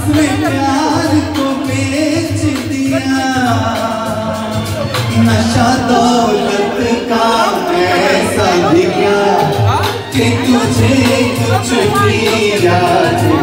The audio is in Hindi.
उसने प्यार को बेच दिया। नशा दौलत का ऐसा भी क्या कि तुझे कुछ भी याद